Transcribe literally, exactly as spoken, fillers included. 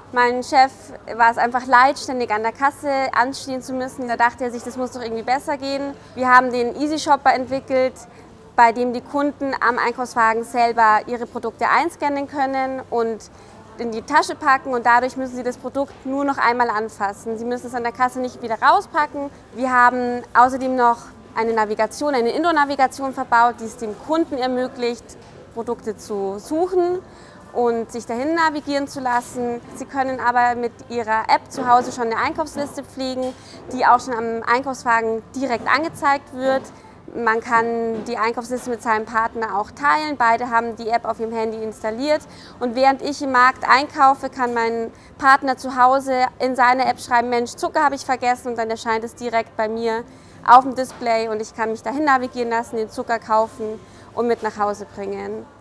Mein Chef war es einfach leid, ständig an der Kasse anstehen zu müssen. Da dachte er sich, das muss doch irgendwie besser gehen. Wir haben den Easy Shopper entwickelt, bei dem die Kunden am Einkaufswagen selber ihre Produkte einscannen können und in die Tasche packen, und dadurch müssen sie das Produkt nur noch einmal anfassen. Sie müssen es an der Kasse nicht wieder rauspacken. Wir haben außerdem noch eine Navigation, eine Indoor-Navigation verbaut, die es dem Kunden ermöglicht, Produkte zu suchen und sich dahin navigieren zu lassen. Sie können aber mit Ihrer App zu Hause schon eine Einkaufsliste pflegen, die auch schon am Einkaufswagen direkt angezeigt wird. Man kann die Einkaufsliste mit seinem Partner auch teilen. Beide haben die App auf ihrem Handy installiert. Und während ich im Markt einkaufe, kann mein Partner zu Hause in seine App schreiben, Mensch, Zucker habe ich vergessen, und dann erscheint es direkt bei mir auf dem Display und ich kann mich dahin navigieren lassen, den Zucker kaufen und mit nach Hause bringen.